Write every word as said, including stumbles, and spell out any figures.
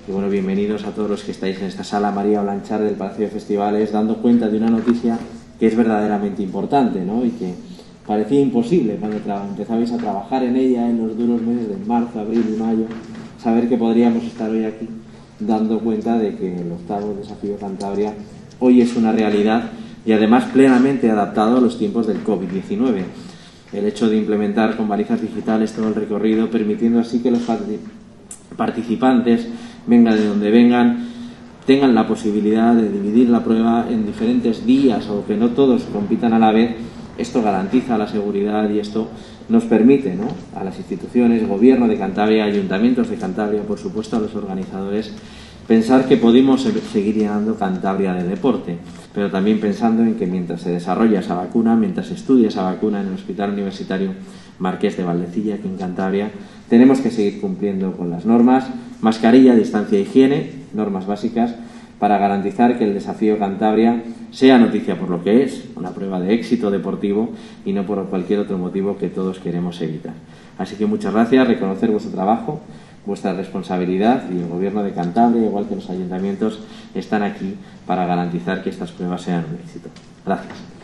Y bueno, bienvenidos a todos los que estáis en esta sala María Blanchard del Palacio de Festivales, dando cuenta de una noticia que es verdaderamente importante, ¿no? Y que parecía imposible cuando empezabais a trabajar en ella en los duros meses de marzo, abril y mayo, saber que podríamos estar hoy aquí dando cuenta de que el octavo Desafío Cantabria hoy es una realidad y además plenamente adaptado a los tiempos del COVID diecinueve. El hecho de implementar con balizas digitales todo el recorrido, permitiendo así que los participantes, vengan de donde vengan, tengan la posibilidad de dividir la prueba en diferentes días o que no todos compitan a la vez. Esto garantiza la seguridad y esto nos permite, ¿no?, a las instituciones, Gobierno de Cantabria, ayuntamientos de Cantabria, por supuesto a los organizadores, pensar que podemos seguir llenando Cantabria de deporte, pero también pensando en que mientras se desarrolla esa vacuna, mientras se estudia esa vacuna en el Hospital Universitario Marqués de Valdecilla, aquí en Cantabria, tenemos que seguir cumpliendo con las normas, mascarilla, distancia e higiene, normas básicas, para garantizar que el Desafío Cantabria sea noticia por lo que es, una prueba de éxito deportivo y no por cualquier otro motivo que todos queremos evitar. Así que muchas gracias, reconocer vuestro trabajo, vuestra responsabilidad, y el Gobierno de Cantabria, igual que los ayuntamientos, están aquí para garantizar que estas pruebas sean un éxito. Gracias.